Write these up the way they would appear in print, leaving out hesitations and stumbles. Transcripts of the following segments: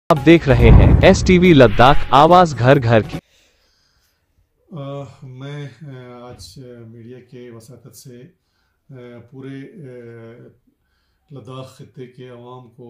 आप देख रहे हैं STV लद्दाख, आवाज घर घर की। मैं आज मीडिया के वसातत से पूरे लद्दाख खत्ते के अवाम को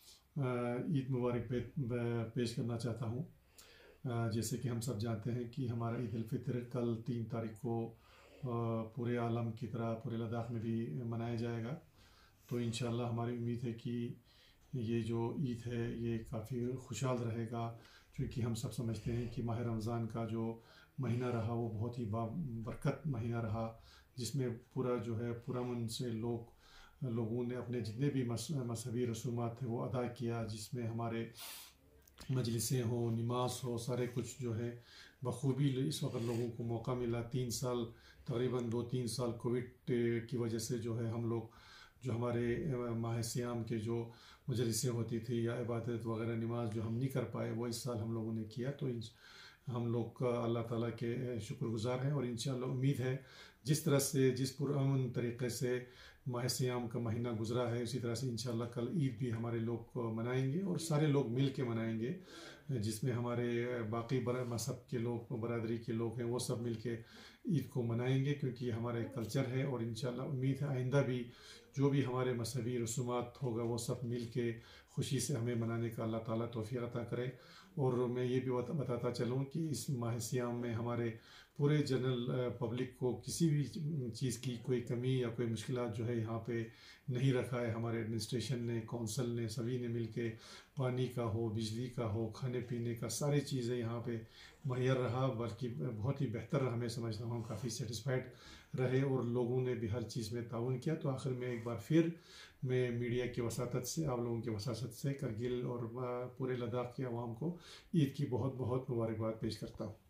ईद मुबारक पेश करना चाहता हूँ। जैसे कि हम सब जानते हैं कि हमारा ईद उल फितर कल 3 तारीख को पूरे आलम की तरह पूरे लद्दाख में भी मनाया जाएगा। तो इंशाअल्लाह हमारी उम्मीद है कि ये जो ईद है ये काफ़ी खुशहाल रहेगा, क्योंकि हम सब समझते हैं कि माह रमज़ान का जो महीना रहा वो बहुत ही बरकत महीना रहा, जिसमें पूरा जो है पुरअमन से लोगों ने अपने जितने भी मजहबी रसूमात थे वो अदा किया, जिसमें हमारे मजलिसें हो, नमाज हो, सारे कुछ जो है बखूबी इस वक्त लोगों को मौका मिला। 3 साल तकरीबन 2-3 साल कोविड की वजह से जो है हम लोग जो हमारे माह सियाम के जो मजलिसें होती थी या इबादत वगैरह नमाज जो हम नहीं कर पाए वो इस साल हम लोगों ने किया। तो हम लोग अल्लाह ताला के शुक्रगुजार हैं और इंशाअल्लाह उम्मीद है जिस तरह से जिस पुरअमन तरीक़े से माह सियाम का महीना गुजरा है उसी तरह से इंशाअल्लाह कल ईद भी हमारे लोग मनाएंगे और सारे लोग मिल के मनाएंगे, जिसमें हमारे बाकी मज़हब के लोग बरादरी के लोग हैं वो सब मिल के ईद को मनाएंगे, क्योंकि हमारा एक कल्चर है। और इंशाअल्लाह उम्मीद है आइंदा भी जो भी हमारे मजहबी रसूमात होगा वो सब मिल के खुशी से हमें मनाने का अल्लाह ताला तौफीक अता करे। और मैं ये भी बताता चलूँ कि इस माह सियाम में हमारे पूरे जनरल पब्लिक को किसी भी चीज़ की कोई कमी या कोई मुश्किलात जो है यहाँ पे नहीं रखा है। हमारे एडमिनिस्ट्रेशन ने, कौंसल ने, सभी ने मिल के पानी का हो, बिजली का हो, खाने पीने का सारी चीज़ें यहाँ पे मुहैया रहा, बल्कि बहुत ही बेहतर हमें समझता हूँ, काफ़ी सेटिस्फाइड रहे और लोगों ने भी हर चीज़ में ताउन किया। तो आखिर में एक बार फिर मैं मीडिया की वसातत से, आप लोगों की वसातत से करगिल और पूरे लद्दाख के अवाम को ईद की बहुत बहुत मुबारकबाद पेश करता हूँ।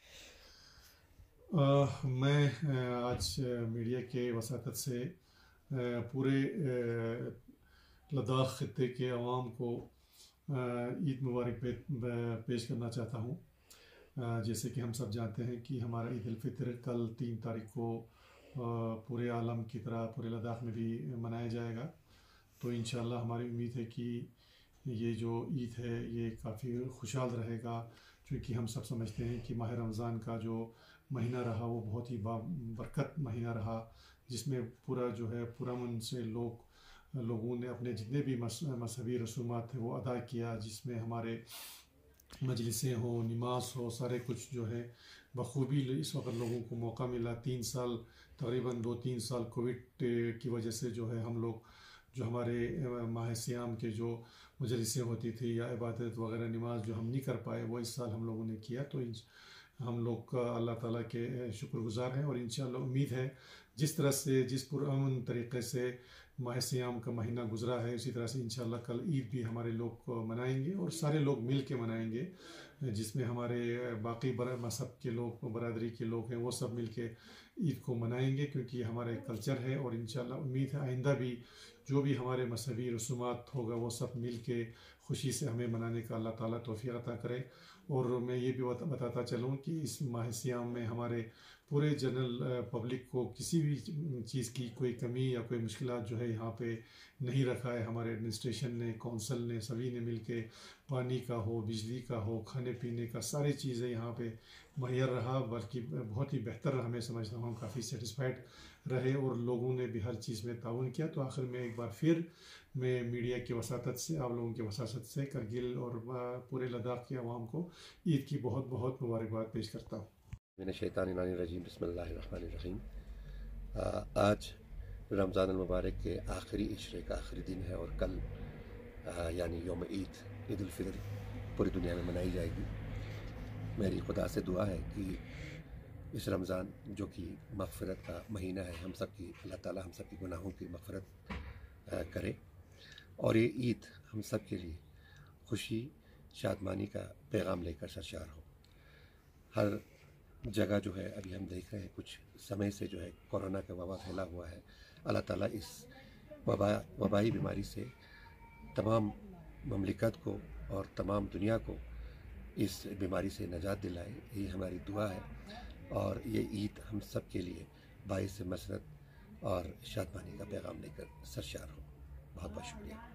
मैं आज मीडिया के वसातत से पूरे लद्दाख खत्ते के अवाम को ईद मुबारक पेश करना चाहता हूँ। जैसे कि हम सब जानते हैं कि हमारा ईद उल फितर कल 3 तारीख को पूरे आलम की तरह पूरे लद्दाख में भी मनाया जाएगा। तो इंशाअल्लाह हमारी उम्मीद है कि ये जो ईद है ये काफ़ी खुशहाल रहेगा, क्योंकि हम सब समझते हैं कि माह रमज़ान का जो महीना रहा वो बहुत ही बरकत महीना रहा, जिसमें पूरा जो है पुरअमन से लोगों ने अपने जितने भी मजहबी रसूमात थे वो अदा किया, जिसमें हमारे मजलिसें हो, नमाज हो, सारे कुछ जो है बखूबी इस वक्त लोगों को मौका मिला। 3 साल तकरीबन 2-3 साल कोविड की वजह से जो है हम लोग जो हमारे माह सियाम के जो मजलिसें होती थी या इबादत वगैरह नमाज जो हम नहीं कर पाए वो इस साल हम लोगों ने किया। तो हम लोग अल्लाह ताला के शुक्रगुजार हैं और इंशाअल्लाह उम्मीद है जिस तरह से जिस पुरअमन तरीक़े से माह सियाम का महीना गुजरा है उसी तरह से इंशाअल्लाह कल ईद भी हमारे लोग मनाएंगे और सारे लोग मिल के मनाएंगे, जिसमें हमारे बाकी मज़हब के लोग बरादरी के लोग हैं वो सब मिल के ईद को मनाएंगे, क्योंकि हमारा एक कल्चर है। और इंशाअल्लाह उम्मीद है आइंदा भी जो भी हमारे मजहबी रसूमात होगा वो सब मिल के खुशी से हमें मनाने का अल्लाह ताला तौफीक अता करे। और मैं ये भी बताता चलूँ कि इस माह सियाम में हमारे पूरे जनरल पब्लिक को किसी भी चीज़ की कोई कमी या कोई मुश्किलात जो है यहाँ पे नहीं रखा है। हमारे एडमिनिस्ट्रेशन ने, कौंसल ने, सभी ने मिल के पानी का हो, बिजली का हो, खाने पीने का सारी चीज़ें यहाँ पे मुहैया रहा, बल्कि बहुत ही बेहतर हमें समझता हूँ, काफ़ी सेटिस्फाइड रहे और लोगों ने भी हर चीज़ में ताउन किया। तो आखिर में एक बार फिर मैं मीडिया की वसातत से, आप लोगों की वसातत से करगिल और पूरे लद्दाख के अवाम को ईद की बहुत बहुत मुबारकबाद पेश करता हूँ। मिनश्शैतानिर्रजीम बिस्मिल्लाहिर्रहमानिर्रहीम। आज रमज़ान मुबारक के आखिरी इशरे का आखिरी दिन है और कल यानी यौम ईद उल फितर पूरी दुनिया में मनाई जाएगी। मेरी खुदा से दुआ है कि इस रमज़ान जो कि मग़फ़िरत का महीना है, हम सब की अल्लाह ताला हम सब की गुनाहों की मग़फ़िरत करे और ये ईद हम सब के लिए खुशी शादमानी का पैगाम लेकर सरशार हो। हर जगह जो है अभी हम देख रहे हैं कुछ समय से जो है कोरोना का वबा फैला हुआ है। अल्लाह ताला इस वबाई बीमारी से तमाम ममलिकत को और तमाम दुनिया को इस बीमारी से निजात दिलाए, ये हमारी दुआ है। और ये ईद हम सब के लिए बाइस मसरत और शादमानी का पैगाम लेकर सरशार हो। बहुत बहुत शुक्रिया।